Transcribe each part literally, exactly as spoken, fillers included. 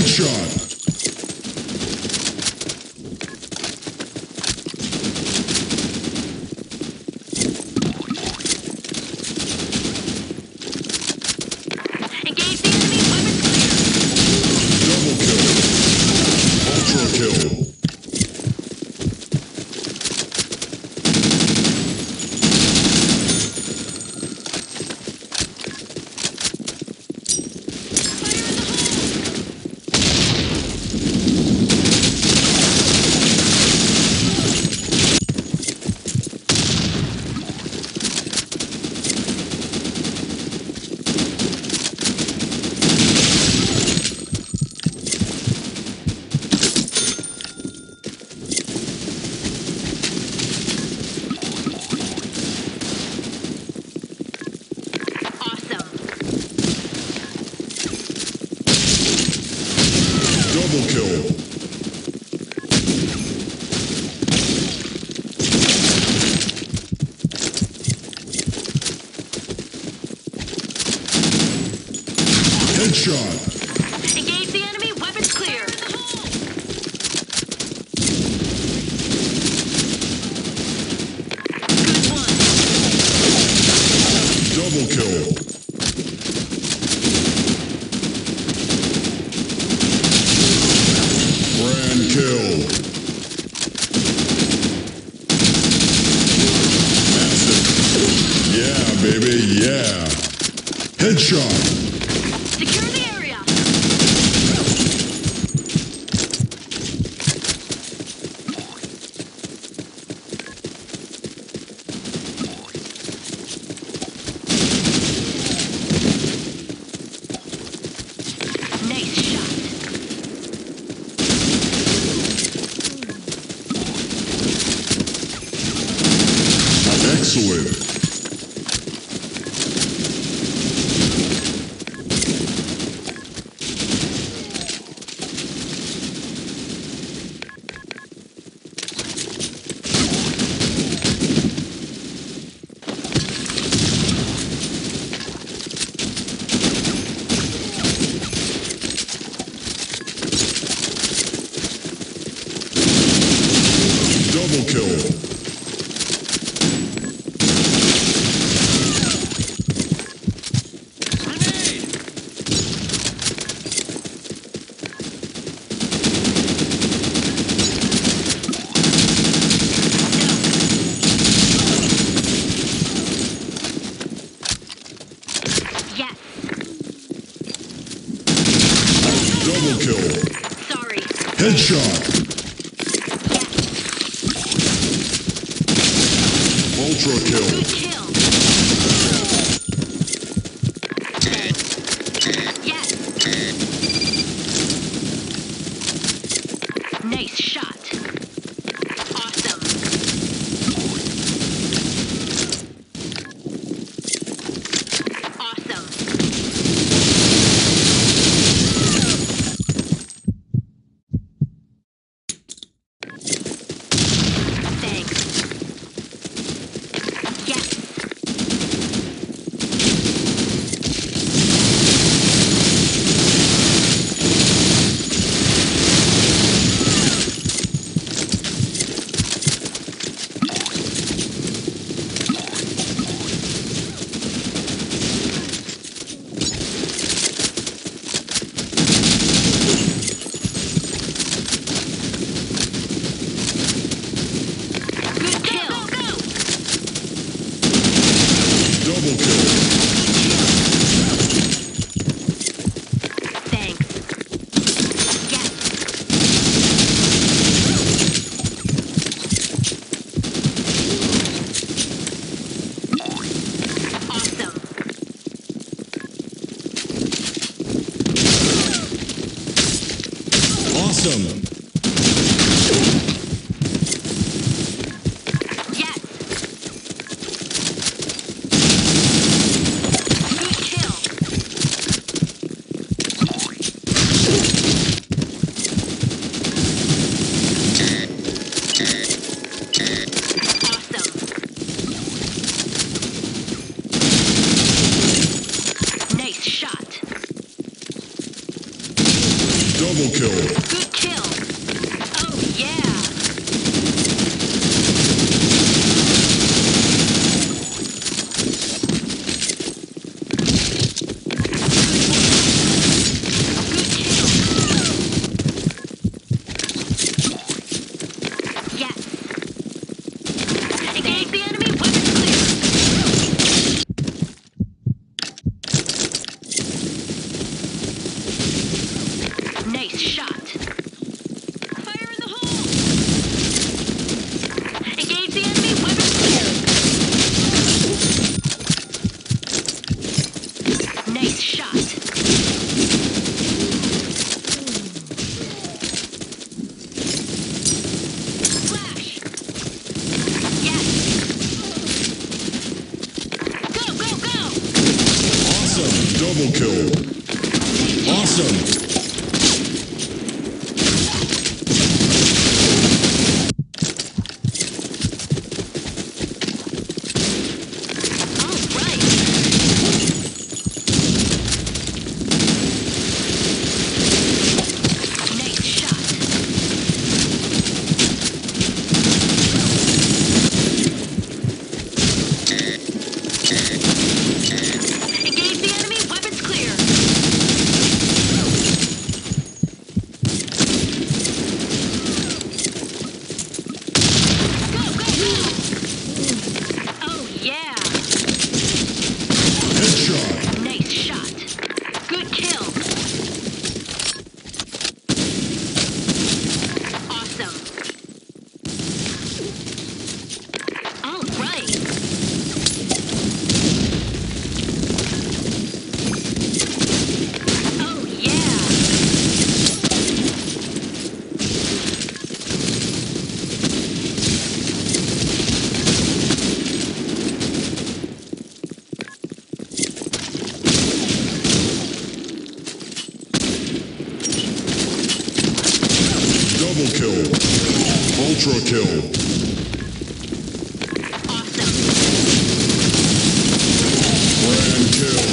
Headshot. Engage the enemy. Weapons clear. Double kill. Ultra kill. Double kill. Headshot. Engage the enemy. Weapons clear. Good one. Double kill. Grand kill. Massive. Yeah, baby, yeah. Headshot. Secure the area. Nice shot. Excellent. Double kill. Yes. Double kill. Sorry. Headshot. Yes. Ultra kill. Good kill. Yes. Nice shot. Awesome. Awesome. Thanks. Yes. Good kill. Go, go, go. Double kill. Thanks. Yes. Awesome. Awesome. Yes. Good kill. Awesome. Nice shot. Double kill. Good kill. Oh, yeah. Good kill. Yes. Engage the enemy. Weapons clear. Nice shot. Fire in the hole. Engage the enemy. Weapons clear. Nice shot. Flash. Yes. Go, go, go. Awesome. Double kill. Awesome. All right. Nice shot. Engage the enemy. Weapons clear. Go, go, go. Oh, yeah. Headshot. Nice shot. Good kill. Awesome. All right. Oh, yeah. Double kill. Ultra kill. Awesome. Grand kill.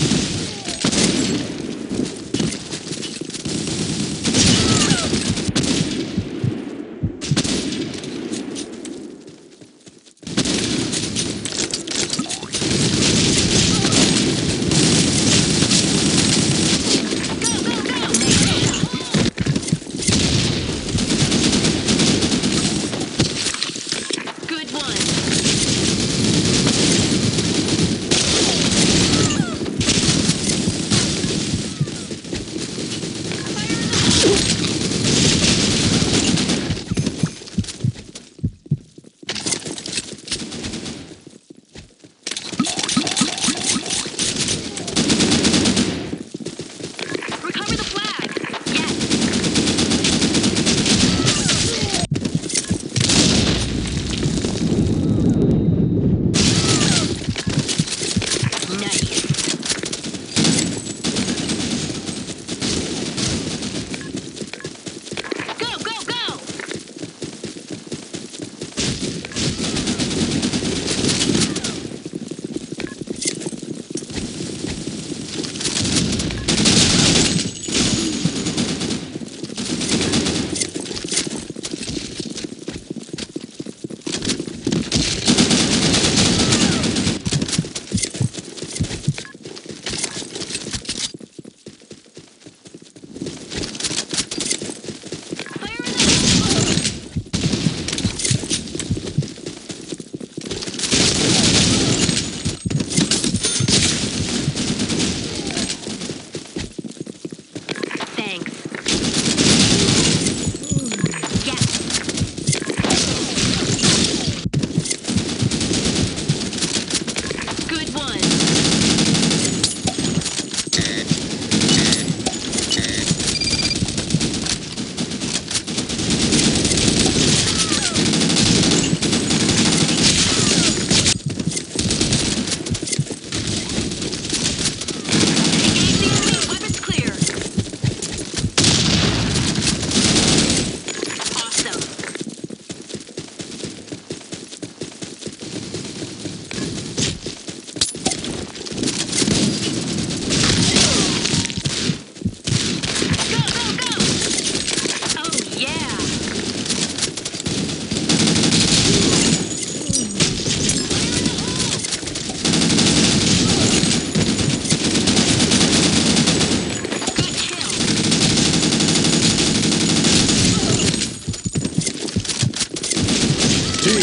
Go, go, go. Nice shot.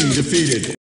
defeated.